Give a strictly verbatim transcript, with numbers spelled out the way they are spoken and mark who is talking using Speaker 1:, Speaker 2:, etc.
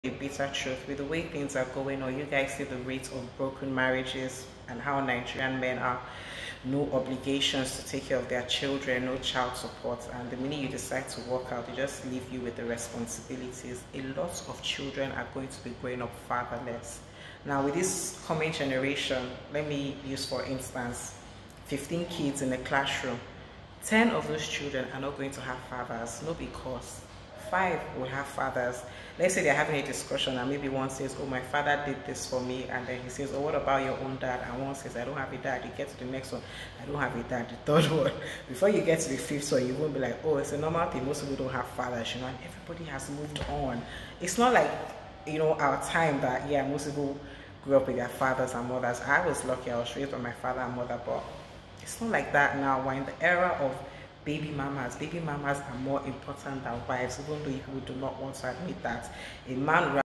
Speaker 1: a bitter truth. With the way things are going on, you guys see the rate of broken marriages and how Nigerian men are no obligations to take care of their children, no child support, and the minute you decide to walk out, they just leave you with the responsibilities. A lot of children are going to be growing up fatherless. Now, with this coming generation, let me use for instance fifteen kids in a classroom. ten of those children are not going to have fathers, not because five will have fathers. Let's say they're having a discussion and maybe one says, oh, my father did this for me, and then he says, oh, what about your own dad? And one says, I don't have a dad. You get to the next one, I don't have a dad. The third one, before you get to the fifth one, you won't be like, oh, it's a normal thing, most people don't have fathers, you know, and everybody has moved on. It's not like, you know, our time that, yeah, most people grew up with their fathers and mothers. I was lucky, I was raised by my father and mother, but it's not like that now. We're in the era of baby mamas. Baby mamas are more important than wives, even though people do not want to admit that. A man